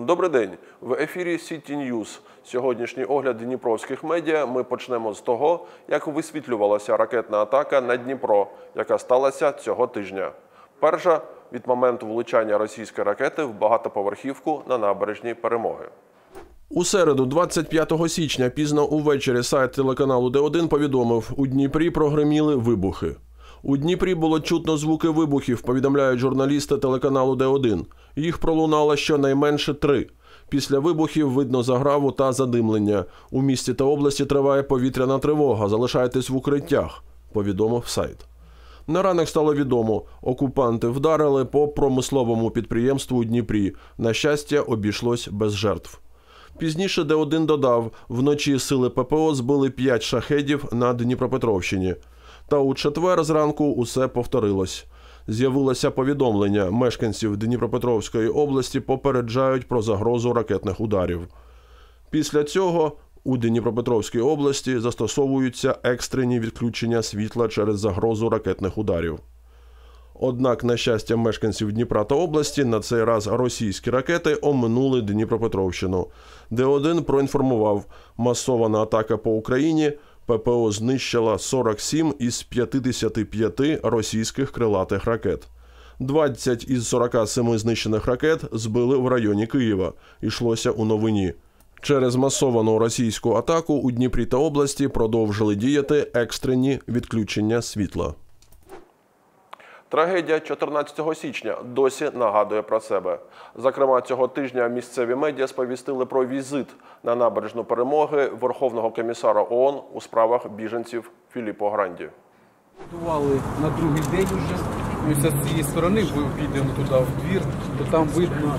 Добрий день. В ефірі Сіті Ньюс. Сьогоднішній огляд дніпровських медіа ми почнемо з того, як висвітлювалася ракетна атака на Дніпро, яка сталася цього тижня. Перша – від моменту влучання російської ракети в багатоповерхівку на набережній Перемоги. У середу, 25 січня, пізно увечері сайт телеканалу Д1 повідомив, у Дніпрі прогриміли вибухи. У Дніпрі було чутно звуки вибухів, повідомляють журналісти телеканалу Д1. Їх пролунало щонайменше 3. Після вибухів видно заграву та задимлення. У місті та області триває повітряна тривога. Залишайтесь в укриттях, повідомив сайт. На ранок стало відомо, окупанти вдарили по промисловому підприємству у Дніпрі. На щастя, обійшлось без жертв. Пізніше Д1 додав, вночі сили ППО збили 5 шахедів на Дніпропетровщині. Та у четвер зранку усе повторилось. З'явилося повідомлення, мешканців Дніпропетровської області попереджають про загрозу ракетних ударів. Після цього у Дніпропетровській області застосовуються екстрені відключення світла через загрозу ракетних ударів. Однак, на щастя мешканців Дніпра та області, на цей раз російські ракети оминули Дніпропетровщину. Д1 проінформував, масована атака по Україні, ППО знищила 47 із 55 російських крилатих ракет. 20 із 47 знищених ракет збили в районі Києва, йшлося у новині. Через масовану російську атаку у Дніпрі та області продовжили діяти екстрені відключення світла. Трагедія 14 січня досі нагадує про себе. Зокрема, цього тижня місцеві медіа сповістили про візит на набережну Перемоги Верховного комісара ООН у справах біженців Філіппо Гранді. Готували на другий день вже. Ось з цієї сторони підемо туди в двір, то там видно.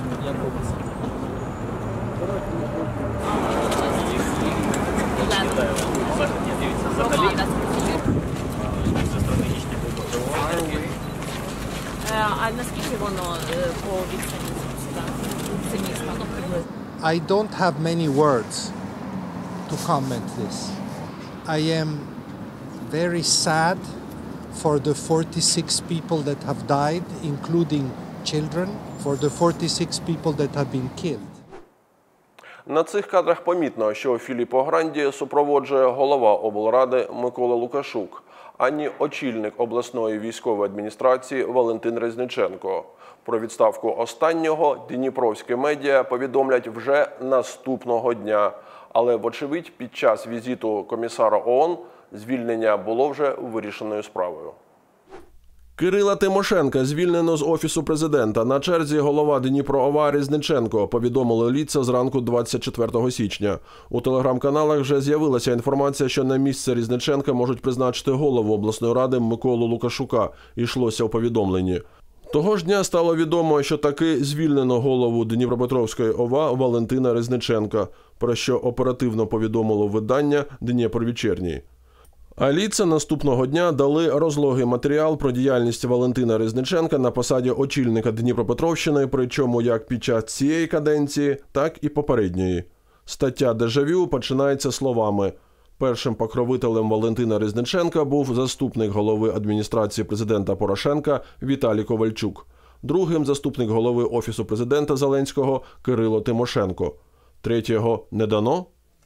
А наскільки воно по відстані сюди? Це місто, ну, приблизно? I don't have many words to comment this. I am very sad for the 46 people that have died, including children, for the 46 people that have been killed. На цих кадрах помітно, що Філіппо Гранді супроводжує голова облради Микола Лукашук, ані очільник обласної військової адміністрації Валентин Резниченко. Про відставку останнього дніпровські медіа повідомлять вже наступного дня. Але, вочевидь, під час візиту комісара ООН звільнення було вже вирішеною справою. Кирила Тимошенка звільнено з Офісу президента. На черзі голова Дніпро ОВА Резниченко, повідомили ліца зранку 24 січня. У телеграм-каналах вже з'явилася інформація, що на місце Резниченка можуть призначити голову обласної ради Миколу Лукашука. Йшлося у повідомленні. Того ж дня стало відомо, що таки звільнено голову Дніпропетровської ОВА Валентина Резниченка, про що оперативно повідомило видання «Дніпровечірній». А ліца наступного дня дали розлогий матеріал про діяльність Валентина Резниченка на посаді очільника Дніпропетровщини, причому як під час цієї каденції, так і попередньої. Стаття «Дежавю» починається словами: першим покровителем Валентина Резниченка був заступник голови адміністрації президента Порошенка Віталій Ковальчук, другим – заступник голови Офісу президента Зеленського Кирило Тимошенко. Третього не дано?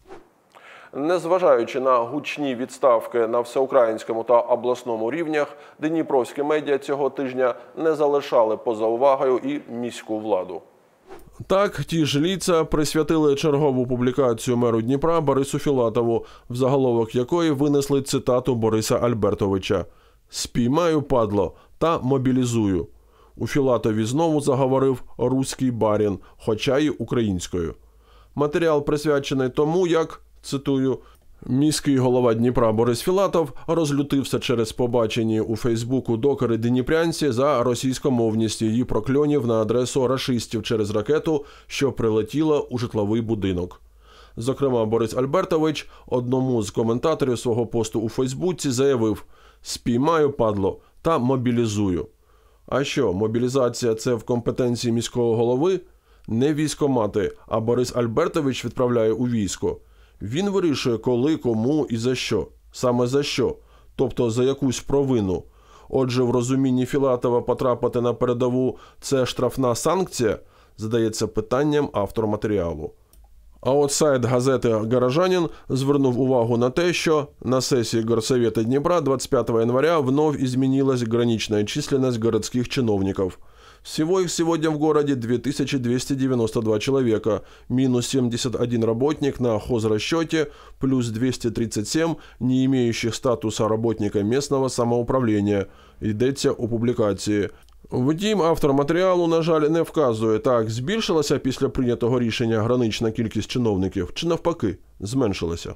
Незважаючи на гучні відставки на всеукраїнському та обласному рівнях, дніпровські медіа цього тижня не залишали поза увагою і міську владу. Так, ті ж ліца присвятили чергову публікацію меру Дніпра Борису Філатову, в заголовок якої винесли цитату Бориса Альбертовича «Спіймаю, падло, та мобілізую». У Філатові знову заговорив «руський барін», хоча й українською. Матеріал присвячений тому, як, цитую, міський голова Дніпра Борис Філатов розлютився через побачені у Фейсбуку докори дніпрянці за російськомовність її прокльонів на адресу рашистів через ракету, що прилетіла у житловий будинок. Зокрема, Борис Альбертович одному з коментаторів свого посту у Фейсбуці заявив «Спіймаю, падло, та мобілізую». А що, мобілізація – це в компетенції міського голови? Не військкомати, а Борис Альбертович відправляє у військо. Він вирішує, коли, кому і за що. Саме за що. Тобто за якусь провину. Отже, в розумінні Філатова потрапити на передову – це штрафна санкція? задається питанням автор матеріалу. А от сайт газети «Горожанин» звернув увагу на те, що на сесії Горсовета Днепра 25 января вновь изменилась граничная численность городских чиновников. Всего их сегодня в городе 2292 человека, минус 71 работник на хозрасчете, плюс 237 не имеющих статуса работника местного самоуправления, йдеться у публікації. Втім, автор матеріалу, на жаль, не вказує, так збільшилася після прийнятого рішення гранична кількість чиновників, чи навпаки, зменшилася.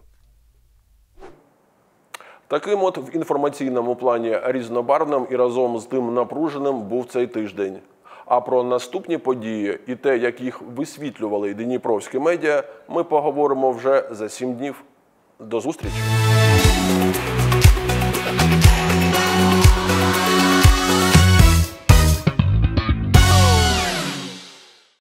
Таким от в інформаційному плані різнобарвним і разом з тим напруженим був цей тиждень. А про наступні події і те, як їх висвітлювали дніпровські медіа, ми поговоримо вже за 7 днів. До зустрічі!